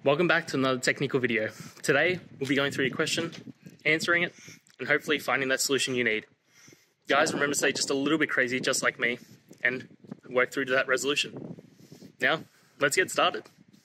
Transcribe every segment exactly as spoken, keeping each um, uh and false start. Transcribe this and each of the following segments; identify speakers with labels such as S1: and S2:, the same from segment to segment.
S1: Welcome back to another technical video. Today, we'll be going through your question, answering it, and hopefully finding that solution you need. Guys, remember to stay just a little bit crazy, just like me, and work through to that resolution. Now, let's get started.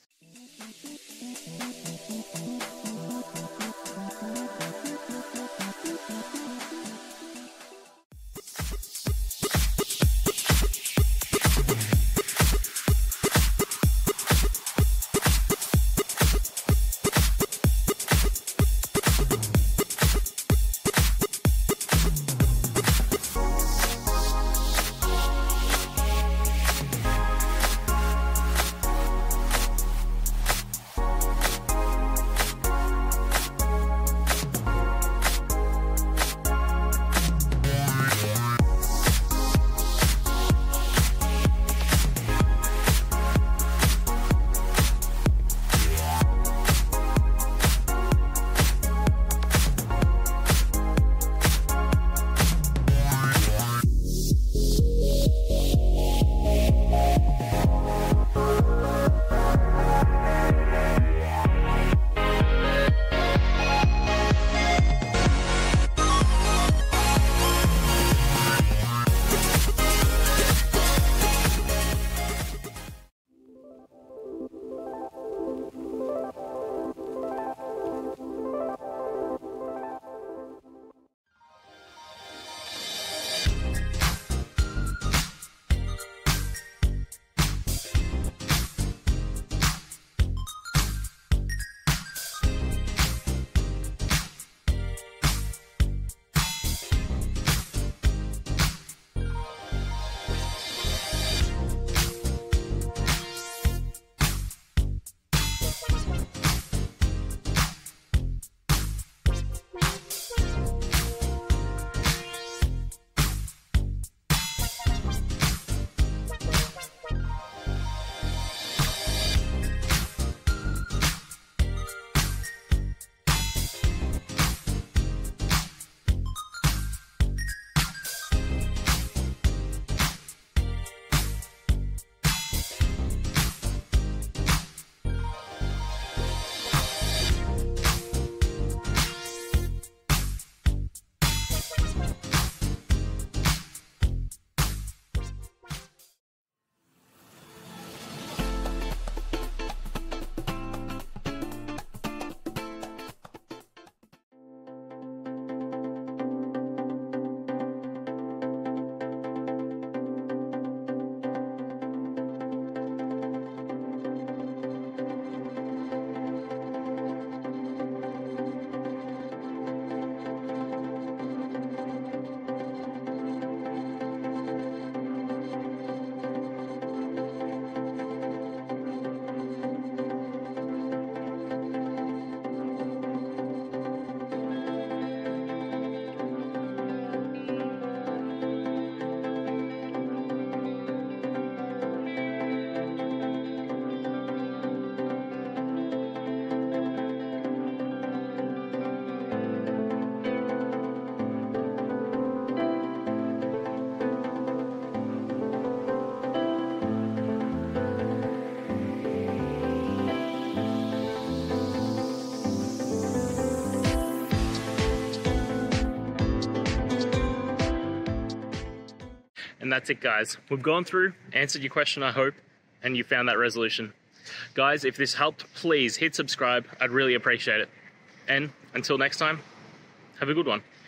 S1: And that's it, guys. We've gone through, answered your question, I hope, and you found that resolution. Guys, if this helped, please hit subscribe. I'd really appreciate it. And until next time, have a good one.